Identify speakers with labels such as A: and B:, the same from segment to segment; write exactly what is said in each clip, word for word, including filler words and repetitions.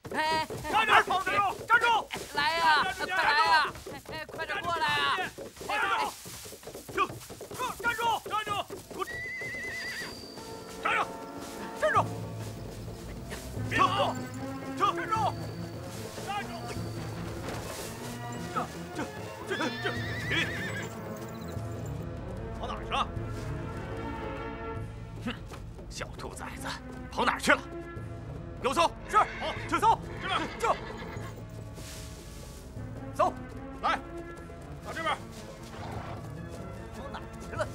A: 哎，
B: 站住！站住！站住！
A: 来呀，快来呀！哎，快点过来啊！
B: 站住！停！站住！站住！给我站住！站住！别跑！停！站住！站住！这这这这停！跑哪儿去了？哼，小兔崽子，跑哪儿去了？给我搜！是，好，去搜！这边，这。走，来，到这边。
A: 跑哪儿去了？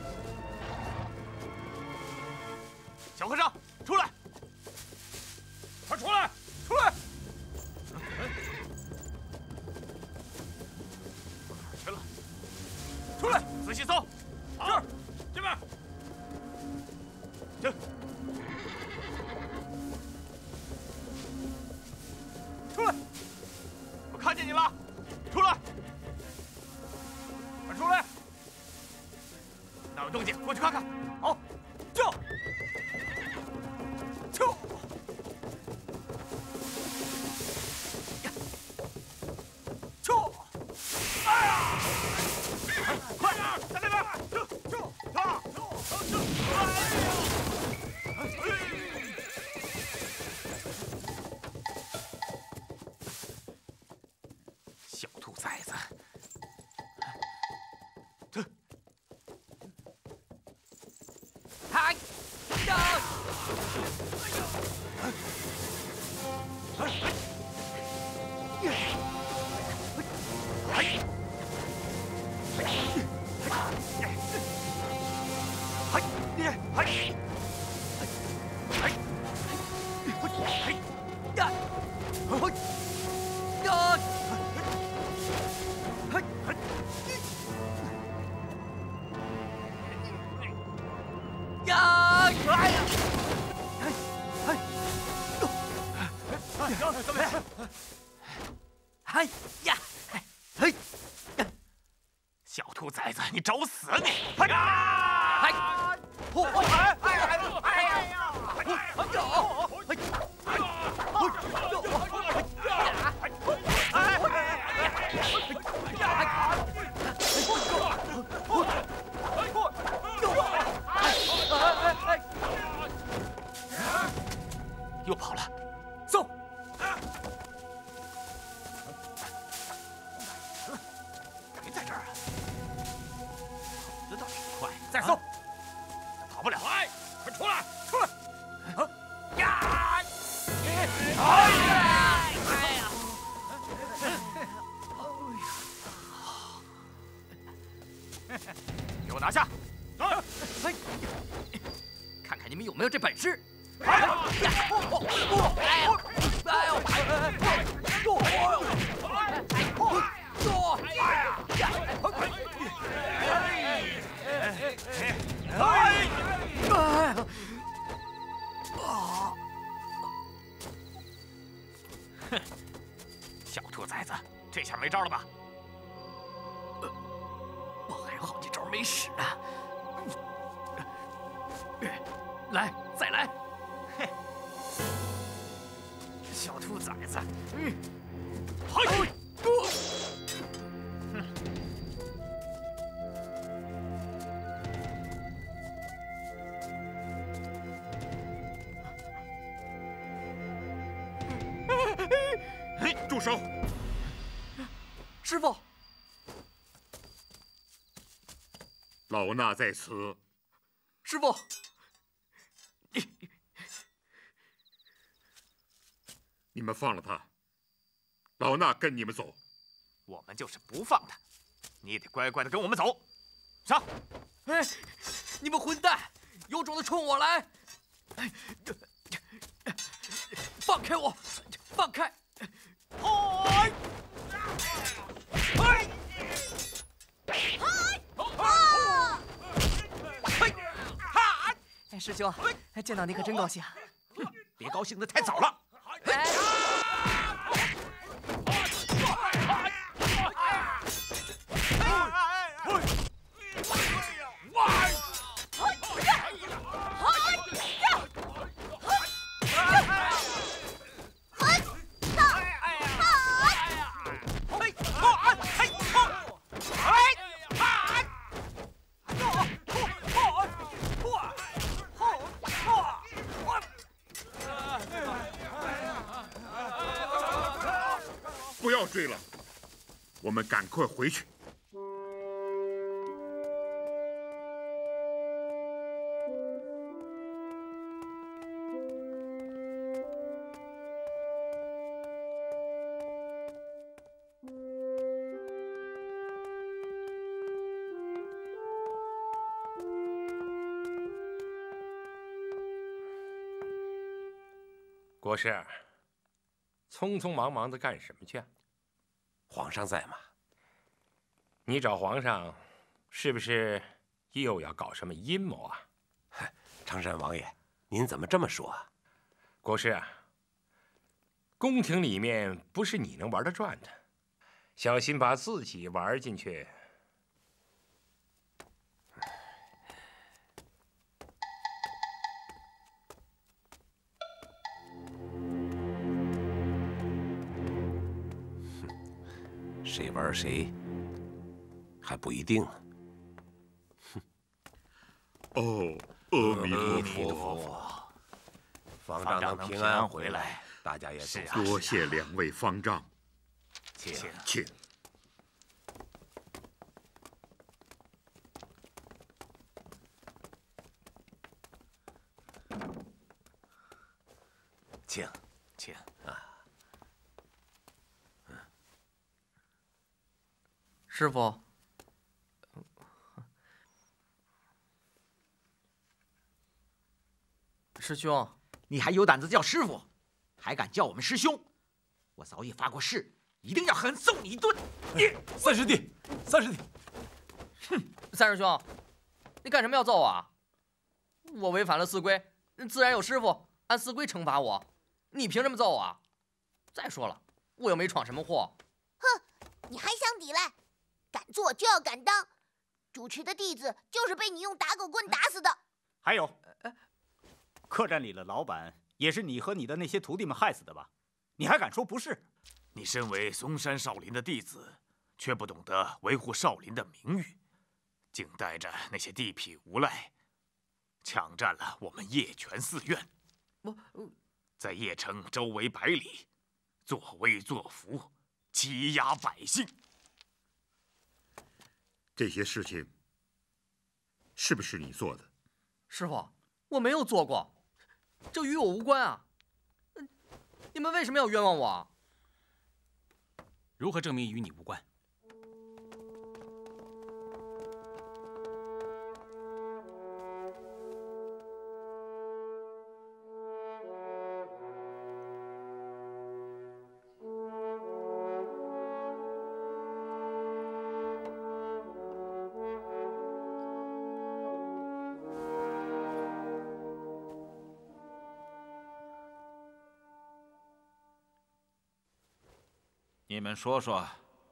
B: 小和尚，出来！快出来！出来！哪儿去了？出来！仔细搜。这儿，这边。这。出来！我看见你了，出来！快出来！哪有动静？过去看看。好，就就。就！哎呀！快点，在那边！就就啊！就就！哎呀！小兔崽子，这，
A: 嗨呀！
B: 哎呀！
A: 哎呀！嘿！
B: 小兔崽子，你找死你！哎呀！
A: 哎！
B: 哎哎哎哎呀！
A: 哎呀！
B: 又跑了，走！没在这儿啊！跑得倒是快，再搜，跑不了。来，快出来，出来！呀！哎呀！哎呀！给我拿下！来，
A: 看看你们有没有这本事！
B: 哎呀！
A: 哎呦！哎呦！
B: 哼，小兔崽子，这下没招了吧？
A: 我还好几招没使呢。来，再来！
B: 嘿，小兔崽子，嗯，嘿，嘿，住手！
A: 师傅，
C: 老衲在此。
A: 师傅，
C: 你们放了他，老衲跟你们走。
B: 我们就是不放他，你也得乖乖的跟我们走。上！
A: 哎，你们混蛋，有种的冲我来！放开我！放开！
B: 嗨！嗨！
A: 哎，师兄，见到你可真高兴。
B: 别高兴的太早了。
C: 要追了，我们赶快回去。
D: 国师，匆匆忙忙的干什么去啊？
E: 皇上在吗？
D: 你找皇上，是不是又要搞什么阴谋啊？
E: 常山王爷，您怎么这么说啊？
D: 国师，宫廷里面不是你能玩得转的，小心把自己玩进去。
E: 谁玩谁还不一定呢。
C: 哦，阿弥
E: 阿
C: 陀
E: 弥陀佛，方丈能平安回来，大家也是
C: 佛，多谢两位方丈，
E: 请
C: 请。
E: 请请啊！
A: 师傅，师兄，
F: 你还有胆子叫师傅，还敢叫我们师兄？我早已发过誓，一定要狠揍你一顿！你
B: 三师弟，三师弟，
A: 哼，三师兄，你干什么要揍我啊？我违反了寺规，自然有师傅按寺规惩罚我，你凭什么揍我啊？再说了，我又没闯什么祸。
G: 哼，你还想抵赖？敢做就要敢当，主持的弟子就是被你用打狗棍打死的。
H: 还有，客栈里的老板也是你和你的那些徒弟们害死的吧？你还敢说不是？
B: 你身为嵩山少林的弟子，却不懂得维护少林的名誉，竟带着那些地痞无赖，抢占了我们叶泉寺院。
A: 我
B: 在邺城周围百里，作威作福，欺压百姓。
C: 这些事情是不是你做的？
A: 师傅，我没有做过，这与我无关啊！你们为什么要冤枉我？
I: 如何证明与你无关？
J: 你们说说，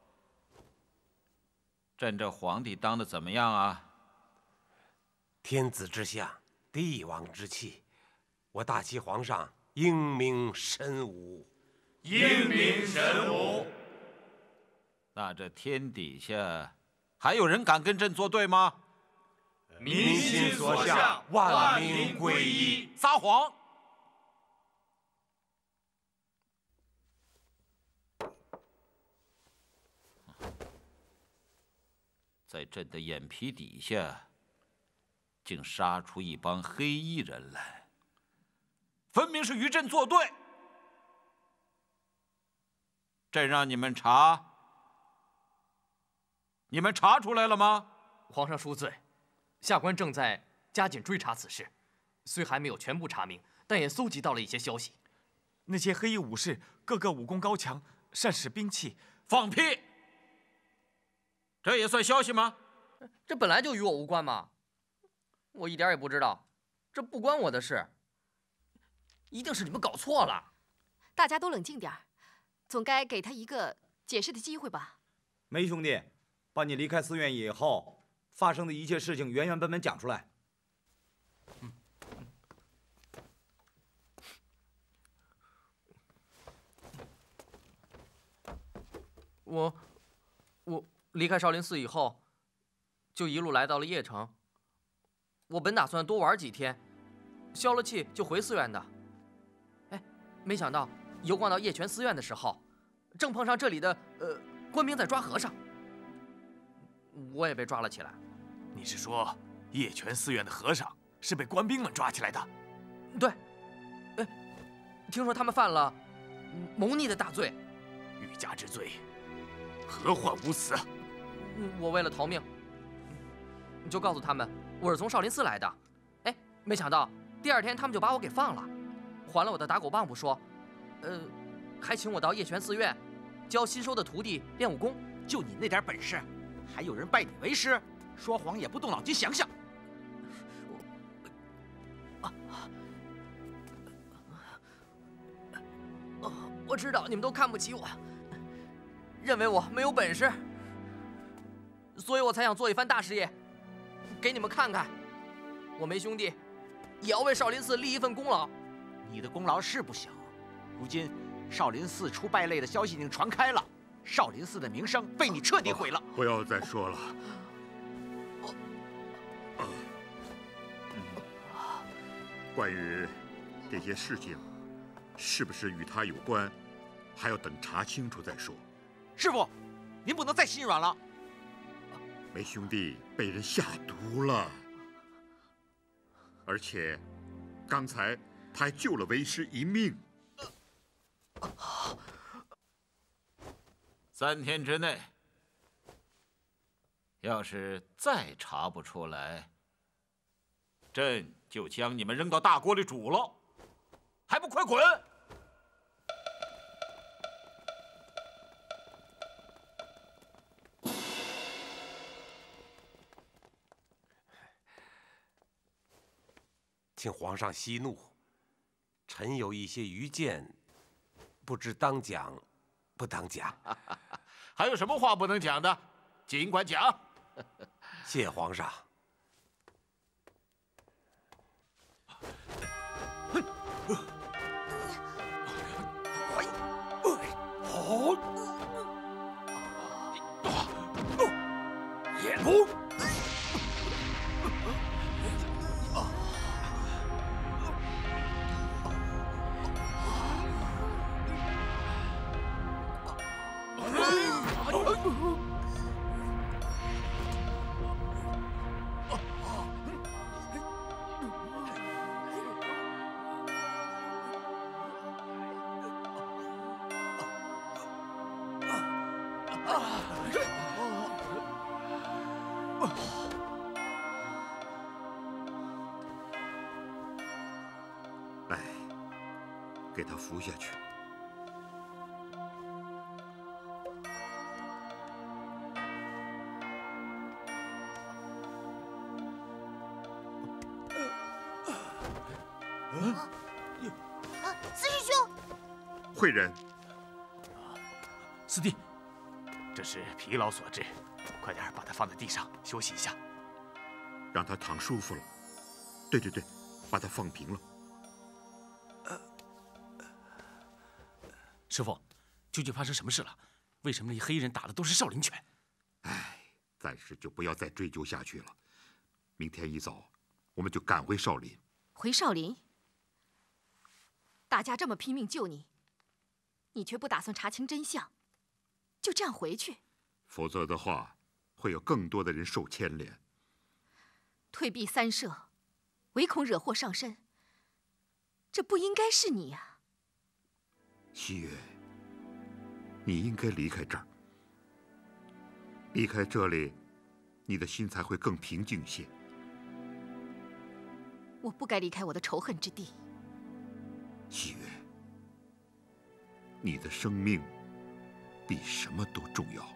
J: 朕这皇帝当的怎么样啊？
E: 天子之下，帝王之气，我大齐皇上英明神武，
J: 英明神武。那这天底下还有人敢跟朕作对吗？
E: 民心所向，万民归一。
J: 撒谎！在朕的眼皮底下，竟杀出一帮黑衣人来，分明是与朕作对。朕让你们查，你们查出来了吗？
A: 皇上恕罪，下官正在加紧追查此事，虽还没有全部查明，但也搜集到了一些消息。
B: 那些黑衣武士个个武功高强，善使兵器。
J: 放屁！这也算消息吗？
A: 这本来就与我无关嘛，我一点也不知道，这不关我的事。一定是你们搞错了。
K: 大家都冷静点儿，总该给他一个解释的机会吧。
L: 梅兄弟，把你离开寺院以后发生的一切事情原原本本讲出来。
A: 嗯。我，我离开少林寺以后，就一路来到了邺城。我本打算多玩几天，消了气就回寺院的。哎，没想到游逛到邺泉寺院的时候， 正碰上这里的呃官兵在抓和尚，我也被抓了起来。
B: 你是说叶泉寺院的和尚是被官兵们抓起来的？
A: 对，哎，听说他们犯了谋逆的大罪，
B: 欲加之罪，何患无辞？
A: 我为了逃命，就告诉他们我是从少林寺来的。哎，没想到第二天他们就把我给放了，还了我的打狗棒不说，呃，还请我到叶泉寺院教新收的徒弟练武功。
F: 就你那点本事，还有人拜你为师？说谎也不动脑筋想想。
A: 啊，我知道你们都看不起我，认为我没有本事，所以我才想做一番大事业，给你们看看，我没兄弟也要为少林寺立一份功劳。
F: 你的功劳是不小，如今少林寺出败类的消息已经传开了，少林寺的名声被你彻底毁了。
C: 不要再说了。关于这些事情，是不是与他有关，还要等查清楚再说。
F: 师傅，您不能再心软了。
C: 梅兄弟被人下毒了，而且刚才他还救了为师一命。
J: 三天之内，要是再查不出来，朕就将你们扔到大锅里煮了，还不快滚！
E: 请皇上息怒，臣有一些愚见，不知当讲不当讲。
J: 还有什么话不能讲的，尽管讲。
E: 谢皇上。
B: 好，也不。
C: 来，给他服下去。
G: 啊，四师兄，
C: 慧人，
B: 师弟，这是疲劳所致，快点把他放在地上休息一下，
C: 让他躺舒服了。对对对，把他放平了。
I: 师傅，究竟发生什么事了？为什么那些黑衣人打的都是少林拳？
C: 唉，暂时就不要再追究下去了。明天一早，我们就赶回少林。
K: 回少林？大家这么拼命救你，你却不打算查清真相，就这样回去？
C: 否则的话，会有更多的人受牵连。
K: 退避三舍，唯恐惹祸上身。这不应该是你呀。
C: 西月，你应该离开这儿。离开这里，你的心才会更平静些。
K: 我不该离开我的仇恨之地。
C: 西月，你的生命比什么都重要。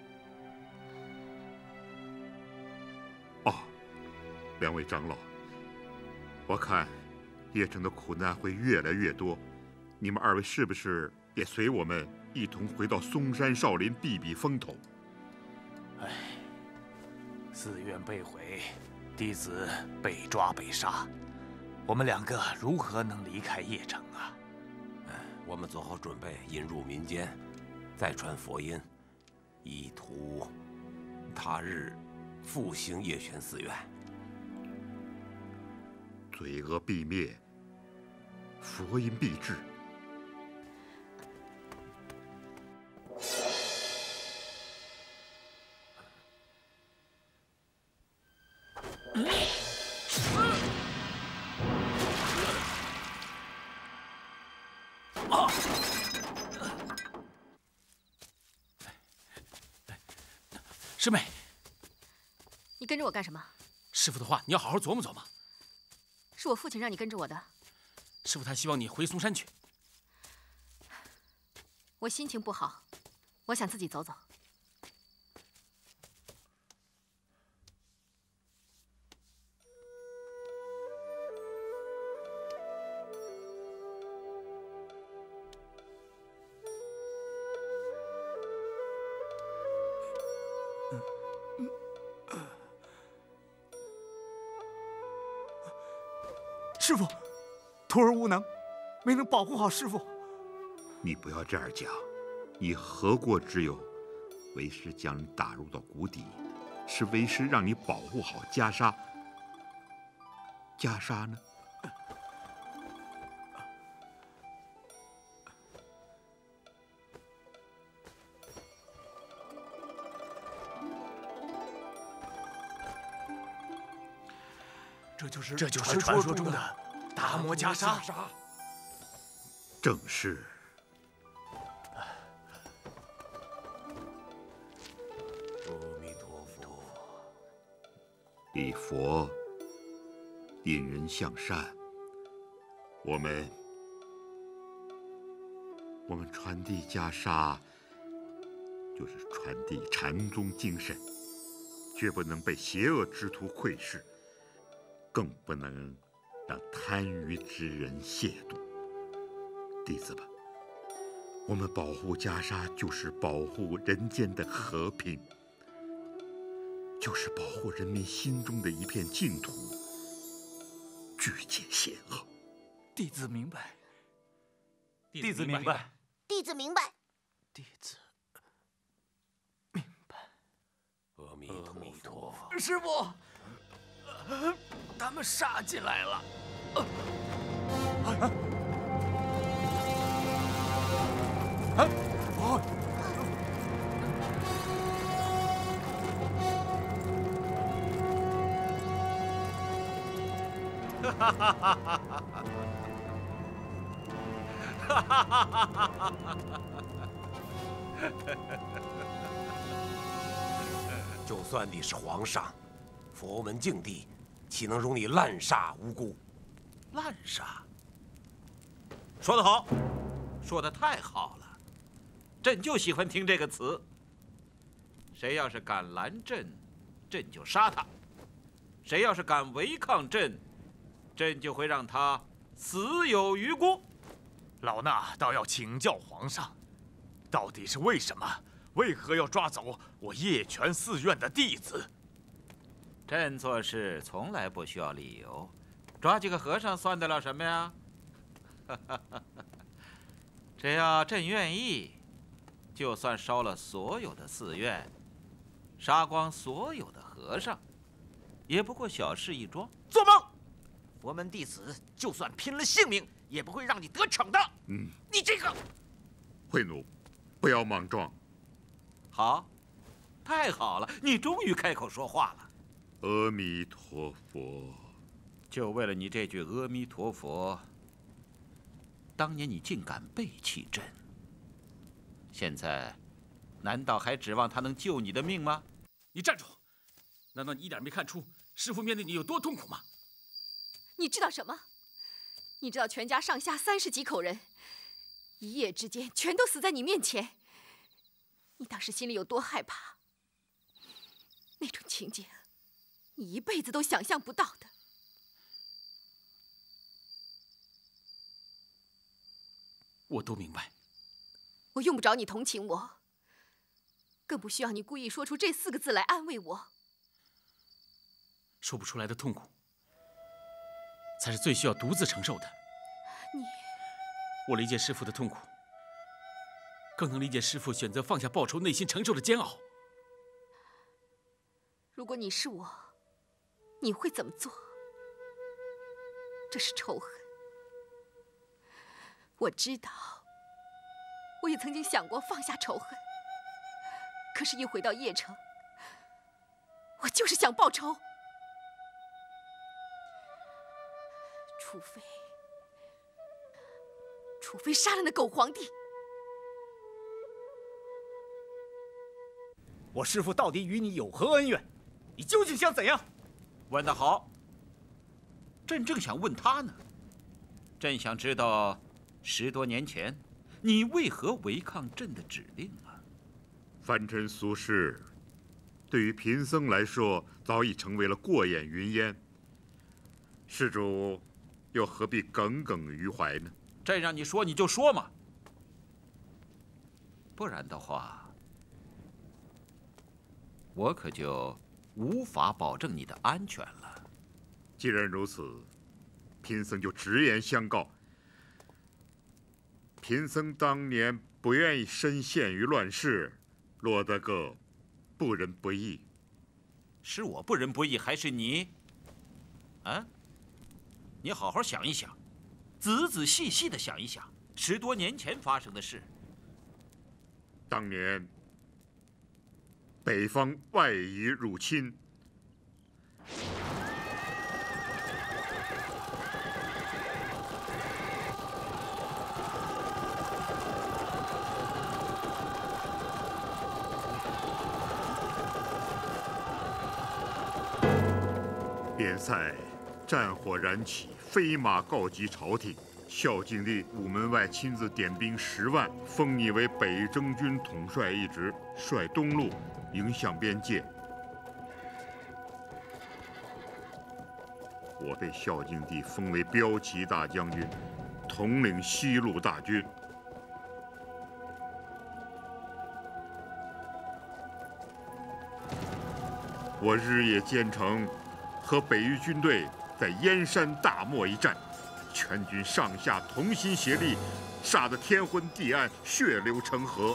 C: 哦，两位长老，我看叶城的苦难会越来越多，你们二位是不是也随我们一同回到嵩山少林避避风头？
B: 唉，寺院被毁，弟子被抓被杀，我们两个如何能离开邺城啊？
E: 我们做好准备，引入民间，再传佛音，以图他日复兴叶泉寺院。
C: 罪恶必灭，佛音必至。
I: 啊！师妹，
K: 你跟着我干什么？
I: 师傅的话你要好好琢磨琢磨。
K: 是我父亲让你跟着我的。
I: 师傅他希望你回嵩山去。
K: 我心情不好，我想自己走走。
H: 师傅，徒儿无能，没能保护好师傅。
C: 你不要这样讲，你何过之有？为师将你打入到谷底，是为师让你保护好袈裟。袈裟呢？
B: 这就是
I: 这就是传说中的达摩袈裟。
C: 正是。
E: 阿弥陀佛。
C: 礼佛，引人向善。我们，我们传递袈裟，就是传递禅宗精神，绝不能被邪恶之徒窥视。更不能让贪愚之人亵渎。弟子们，我们保护袈裟，就是保护人间的和平，就是保护人民心中的一片净土，拒绝邪恶。
H: 弟子明白。
I: 弟子明白。
G: 弟子明白。
H: 弟子
E: 明白。阿弥陀佛。
B: 师傅。他们杀进来了！啊！哦！
E: 哈哈哈哈哈！哈哈哈哈哈！就算你是皇上，佛门净地，岂能容你滥杀无辜？
J: 滥杀？说得好，说得太好了，朕就喜欢听这个词。谁要是敢拦朕，朕就杀他；谁要是敢违抗朕，朕就会让他死有余辜。
B: 老衲倒要请教皇上，到底是为什么？为何要抓走我叶泉寺院的弟子？
J: 朕做事从来不需要理由，抓几个和尚算得了什么呀？只要朕愿意，就算烧了所有的寺院，杀光所有的和尚，也不过小事一桩。
F: 做梦！佛门弟子就算拼了性命，也不会让你得逞的。
C: 嗯，
F: 你这个
C: 慧奴，不要莽撞。
J: 好，太好了，你终于开口说话了。
C: 阿弥陀佛。
J: 就为了你这句阿弥陀佛，当年你竟敢背弃朕，现在难道还指望他能救你的命吗？
I: 你站住！难道你一点没看出师父面对你有多痛苦吗？
K: 你知道什么？你知道全家上下三十几口人，一夜之间全都死在你面前，你当时心里有多害怕？那种情景，你一辈子都想象不到的。
I: 我都明白。
K: 我用不着你同情我，更不需要你故意说出这四个字来安慰我。
I: 说不出来的痛苦，才是最需要独自承受的。
K: 你，
I: 我理解师父的痛苦，更能理解师父选择放下报仇内心承受的煎熬。
K: 如果你是我，你会怎么做？这是仇恨。我知道，我也曾经想过放下仇恨，可是，一回到邺城，我就是想报仇。除非， 除非杀了那狗皇帝。
H: 我师父到底与你有何恩怨？你究竟想怎样？
J: 问得好。朕正想问他呢。朕想知道，十多年前，你为何违抗朕的指令啊？
C: 凡尘俗世，对于贫僧来说，早已成为了过眼云烟。施主，又何必耿耿于怀呢？
J: 朕让你说，你就说嘛。不然的话，我可就无法保证你的安全了。
C: 既然如此，贫僧就直言相告：贫僧当年不愿意身陷于乱世，落得个不仁不义。
J: 是我不仁不义，还是你？啊？你好好想一想，仔仔细细的想一想，十多年前发生的事。
C: 当年北方外夷入侵，边塞战火燃起，飞马告急朝廷。孝敬帝午门外亲自点兵十万，封你为北征军统帅一职，率东路迎向边界。我被孝敬帝封为骠骑大将军，统领西路大军。我日夜兼程，和北域军队在燕山大漠一战。全军上下同心协力，杀得天昏地暗，血流成河。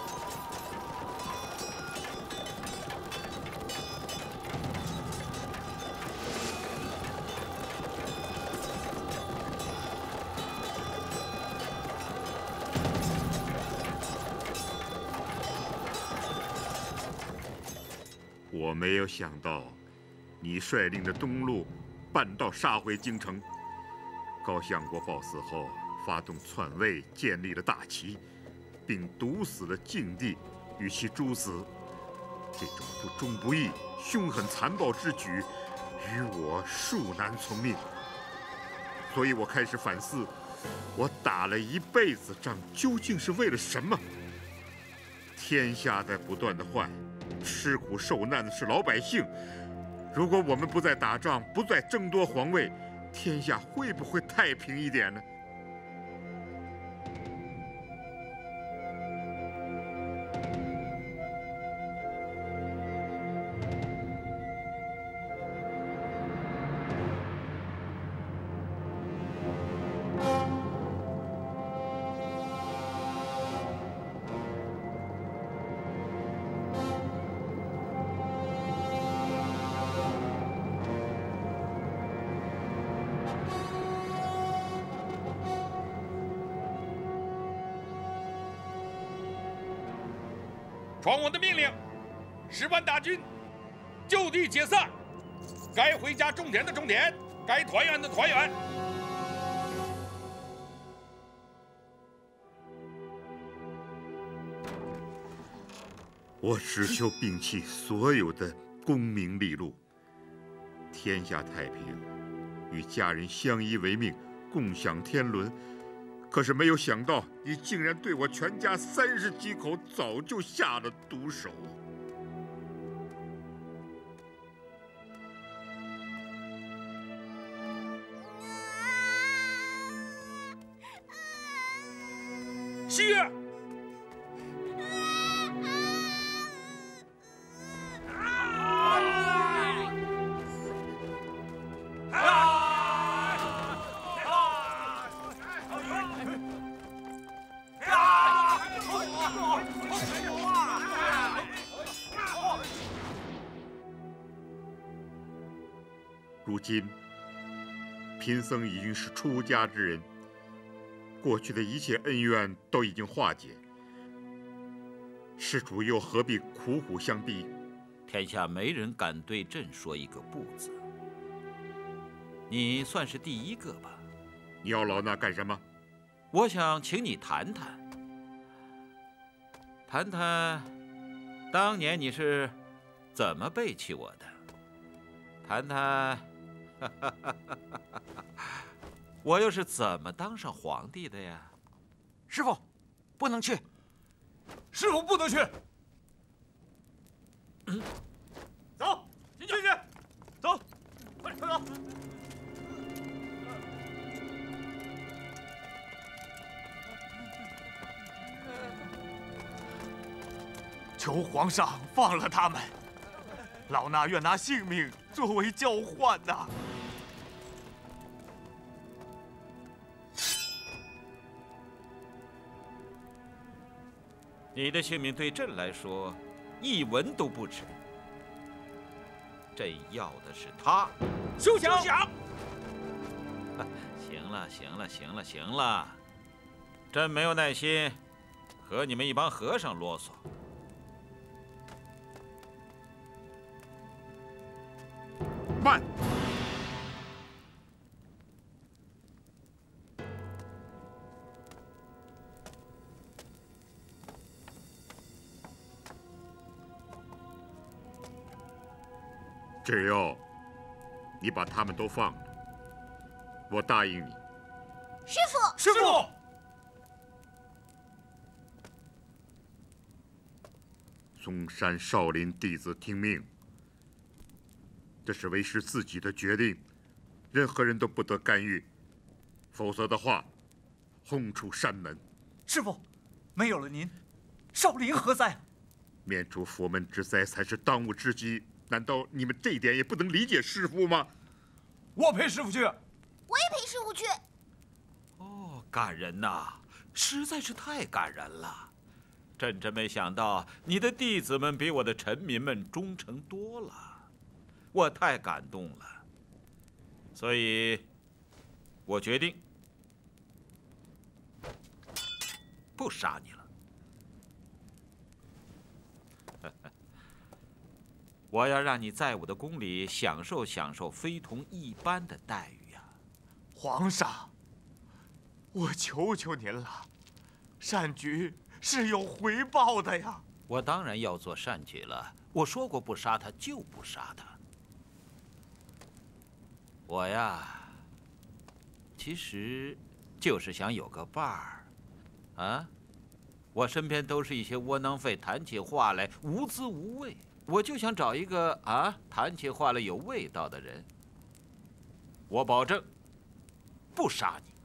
C: 我没有想到，你率领的东路半道杀回京城。高相国暴死后，发动篡位，建立了大齐，并毒死了晋帝，与其诛死。这种不忠不义、凶狠残暴之举，与我恕难从命。所以我开始反思，我打了一辈子仗，究竟是为了什么？天下在不断的换，吃苦受难的是老百姓。如果我们不再打仗，不再争夺皇位，天下会不会太平一点呢？
D: 传我的命令，十万大军就地解散，该回家种田的种田，该团圆的团圆。
C: 我只求摒弃所有的功名利禄，天下太平，与家人相依为命，共享天伦。可是没有想到，你竟然对我全家三十几口早就下了毒手。
D: 西月，
C: 如今，贫僧已经是出家之人，过去的一切恩怨都已经化解，施主又何必苦苦相逼？
J: 天下没人敢对朕说一个不字，你算是第一个吧？
C: 你要老衲干什么？
J: 我想请你谈谈，谈谈当年你是怎么背弃我的，谈谈我又是怎么当上皇帝的呀？
F: 师傅，不能去。
L: 师傅不能去。
J: 嗯，
L: 走，进去，走，快快走。
M: 求皇上放了他们，老衲愿拿性命作为交换呐！
J: 你的性命对朕来说一文都不值，朕要的是他。
L: 休想！
J: 行了，行了，行了，行了，朕没有耐心和你们一帮和尚啰嗦。
C: 慢！只要你把他们都放了，我答应你。
G: 师傅，
M: 师傅，
C: 嵩山少林弟子听命。 这是为师自己的决定，任何人都不得干预，否则的话，轰出山门。
M: 师傅，没有了您，少林何在？
C: 免除佛门之灾才是当务之急。难道你们这一点也不能理解师父吗？
M: 我陪师傅去。
G: 我也陪师傅去。
J: 哦，感人呐，实在是太感人了。朕真没想到你的弟子们比我的臣民们忠诚多了。 我太感动了，所以，我决定不杀你了。我要让你在我的宫里享受享受非同一般的待遇呀！
M: 皇上，我求求您了，善举是有回报的呀！
J: 我当然要做善举了。我说过不杀他就不杀他。 我呀，其实就是想有个伴儿，啊，我身边都是一些窝囊废，谈起话来无滋无味，我就想找一个啊，谈起话来有味道的人。我保证，不杀你。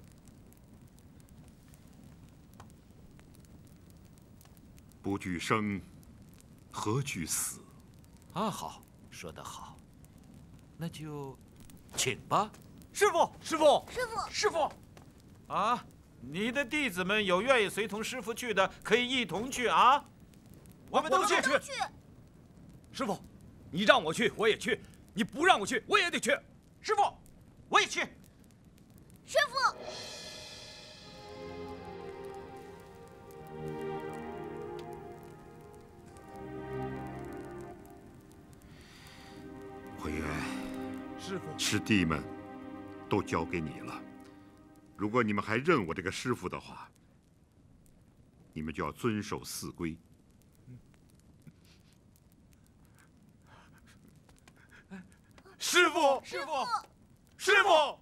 C: 不惧生，何惧死？
J: 啊，好，说得好，那就。 请吧，
M: 师傅，师傅，
G: 师傅，
M: 师傅，
J: 啊！你的弟子们有愿意随同师傅去的，可以一同去啊！
M: 我们都去。
G: 去。
L: 师傅，你让我去，我也去；你不让我去，我也得去。
F: 师傅，我也去。
G: 师傅，
C: 慧远。
M: 师傅，
C: 师弟们都交给你了。如果你们还认我这个师傅的话，你们就要遵守四规。
M: 师傅，
G: 师傅，
M: 师傅！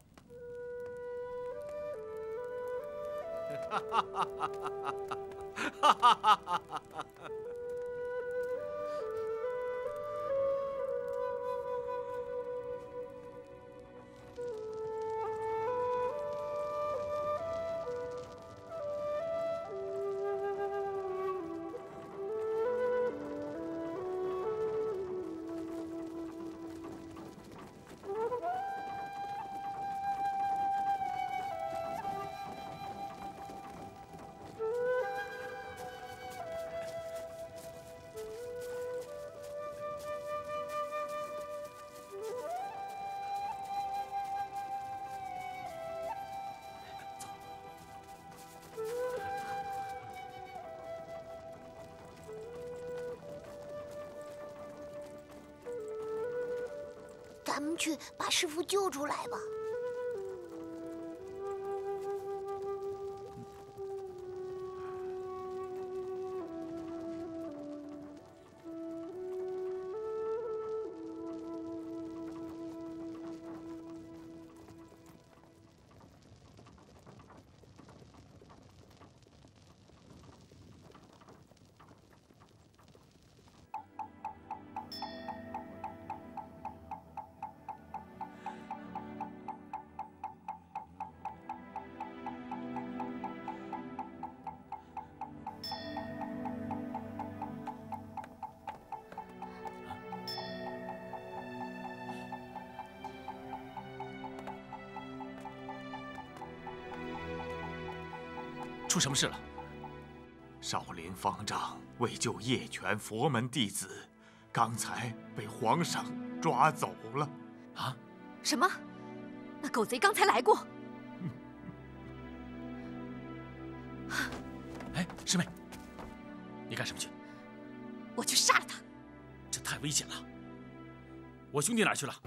J: 哈哈哈哈哈哈！
G: 咱们去把师傅救出来吧。
I: 出什么事了？
M: 少林方丈为救叶泉佛门弟子，刚才被皇上抓走了。
I: 啊？
K: 什么？那狗贼刚才来过？
I: 哎，师妹，你干什么去？
K: 我去杀了他。
I: 这太危险了。我兄弟哪去了？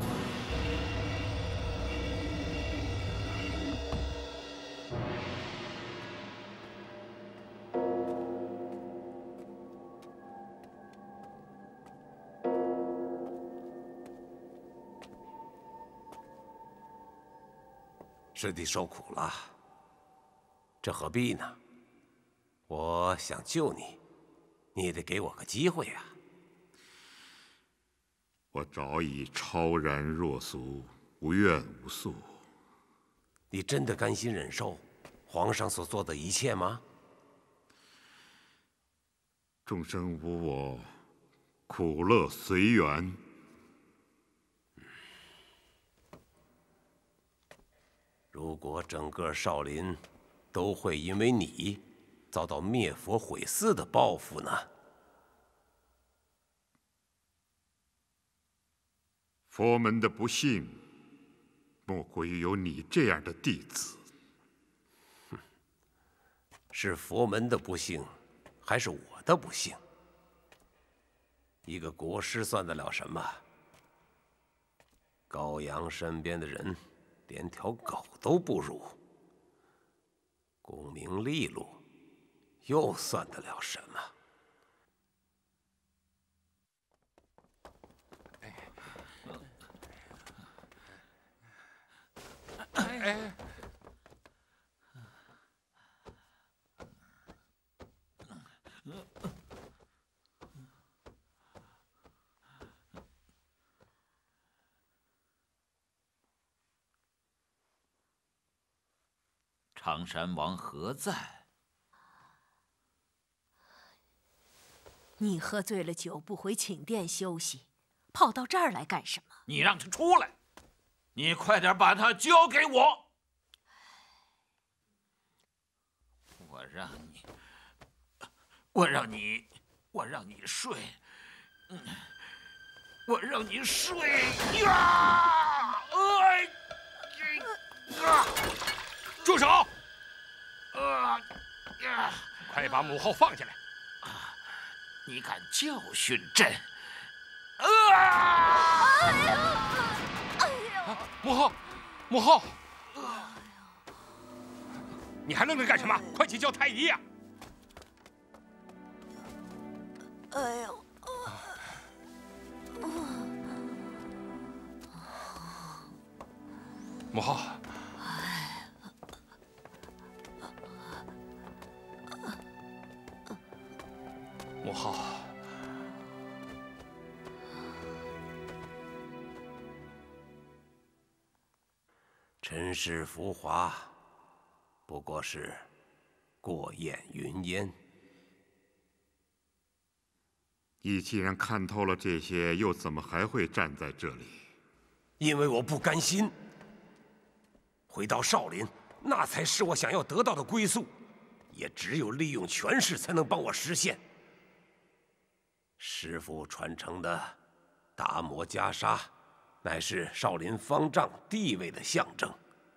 E: 师弟受苦了，这何必呢？我想救你，你也得给我个机会啊！
C: 我早已超然若俗，无怨无诉。
E: 你真的甘心忍受皇上所做的一切吗？
C: 众生无我，苦乐随缘。
E: 如果整个少林都会因为你遭到灭佛毁寺的报复呢？
C: 佛门的不幸，莫过于有你这样的弟子。
E: 哼，是佛门的不幸，还是我的不幸？一个国师算得了什么？高阳身边的人连条狗都不如，功名利禄又算得了什么？
D: 哎，
J: 常山王何在？
N: 你喝醉了酒，不回寝殿休息，跑到这儿来干什么？
J: 你让他出来！你快点把他交给我！我让你，我让你，我让你睡，我让你睡呀！哎，
D: 啊！住手！啊呀！快把母后放下来！
J: 啊！你敢教训朕？
D: 啊！哎呀！母后，母后，你还愣着干什么？快去叫太医呀！
N: 哎呦！
D: 母后，母后。
E: 尘世浮华，不过是过眼云烟。
C: 你既然看透了这些，又怎么还会站在这里？
E: 因为我不甘心。回到少林，那才是我想要得到的归宿，也只有利用权势才能帮我实现。师父传承的达摩袈裟，乃是少林方丈地位的象征。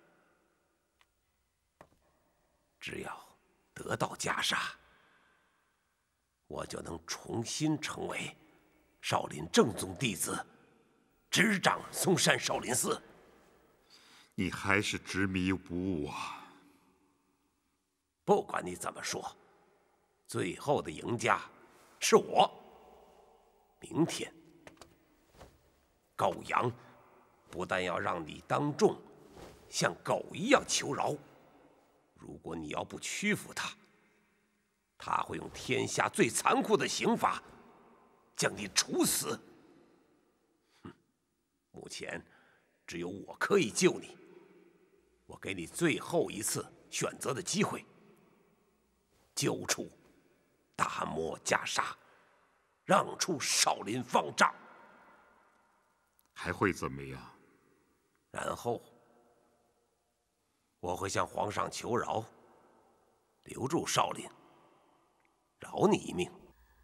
E: 只要得到袈裟，我就能重新成为少林正宗弟子，执掌嵩山少林寺。
C: 你还是执迷不悟啊！
E: 不管你怎么说，最后的赢家是我。明天，高阳不但要让你当众像狗一样求饶，如果你要不屈服他，他会用天下最残酷的刑罚将你处死。哼，目前只有我可以救你，我给你最后一次选择的机会，交出达摩袈裟，让出少林方丈。
C: 还会怎么样？
E: 然后我会向皇上求饶， 留住少林，饶你一命。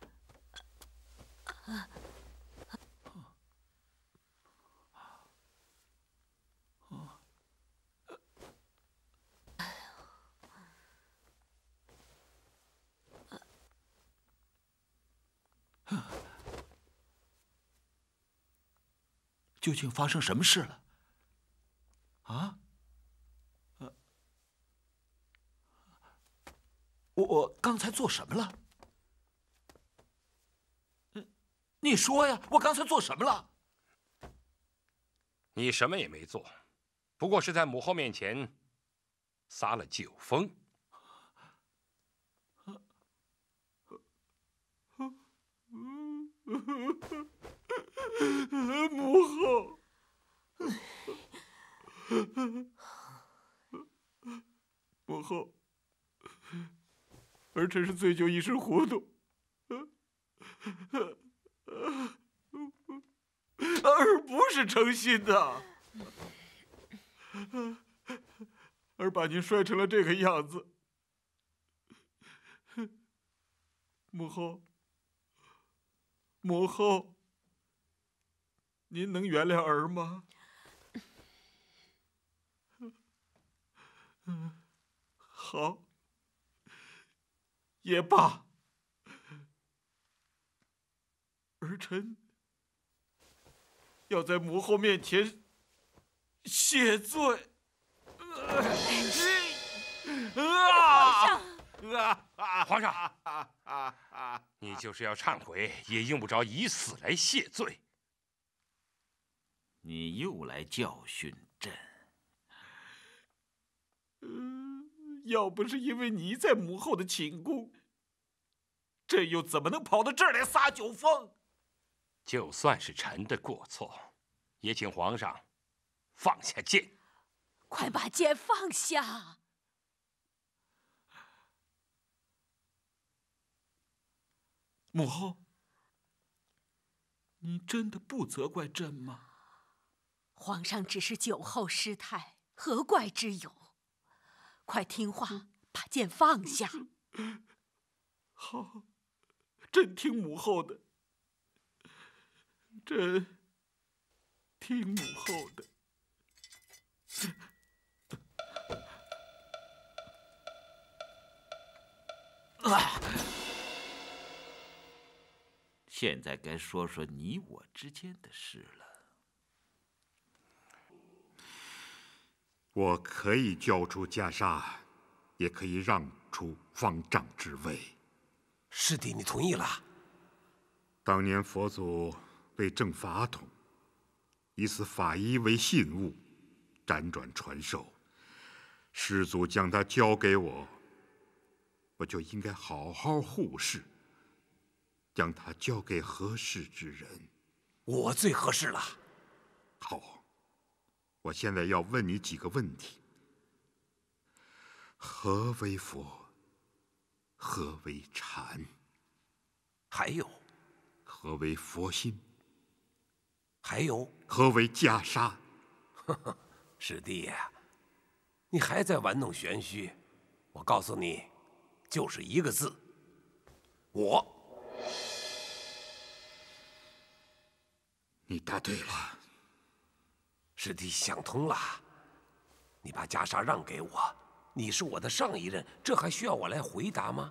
M: 究竟发生什么事了？啊？呃，我我刚才做什么了？嗯，你说呀，我刚才做什么了？
O: 你什么也没做，不过是在母后面前撒了酒疯。
M: 母后，母后，儿臣是醉酒一时糊涂，儿不是诚心的，儿把您摔成了这个样子，母后，母后。您能原谅儿吗？嗯，好，也罢。儿臣要在母后面前谢罪。
O: 啊！皇上，你就是要忏悔，也用不着以死来谢罪。
F: 你又来教训朕。
M: 嗯，要不是因为你在母后的寝宫，朕又怎么能跑到这儿来撒酒疯？
O: 就算是臣的过错，也请皇上放下剑。
N: 快把剑放下！
M: 母后，你真的不责怪朕吗？
N: 皇上只是酒后失态，何怪之有？快听话，把剑放下。
M: 好，朕听母后的。朕听母后的。
F: 啊！现在该说说你我之间的事了。
C: 我可以交出袈裟，也可以让出方丈之位。
E: 师弟，你同意了？
C: 当年佛祖为正法统，以此法衣为信物，辗转传授。师祖将它交给我，我就应该好好护视，将它交给合适之人。
E: 我最合适了。
C: 好。我现在要问你几个问题：何为佛？何为禅？
E: 还有，
C: 何为佛心？
E: 还有，
C: 何为袈裟？
E: 师弟呀，你还在玩弄玄虚。我告诉你，就是一个字：我。
C: 你答对了。
E: 师弟想通了，你把袈裟让给我，你是我的上一任，这还需要我来回答吗？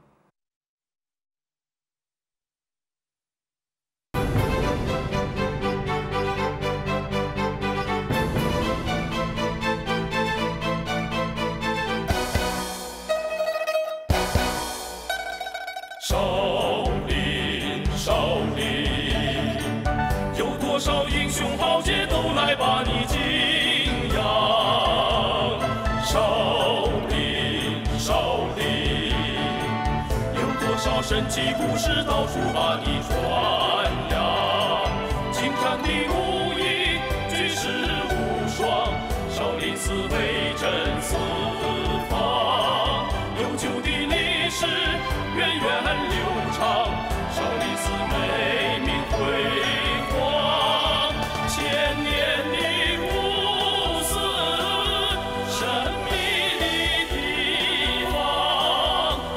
P: 少林，少林，有多少英雄豪杰都来把你敬仰。少林，少林，有多少神奇故事到处把你传扬。精湛的武艺，举世无双，少林寺威震四方，悠久的历史源远流长，少林寺美名辉煌，千年的故事，神秘的地方，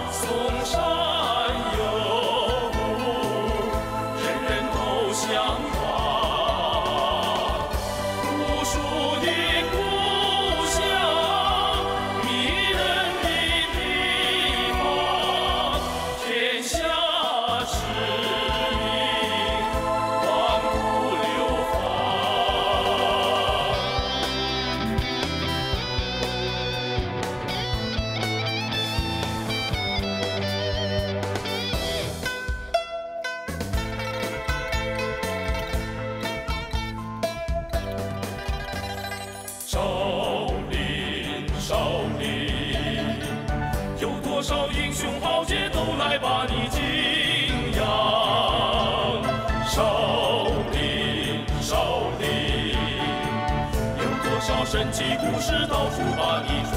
P: 多少英雄豪杰都来把你敬仰。少林，少林，有多少神奇故事到处把你传。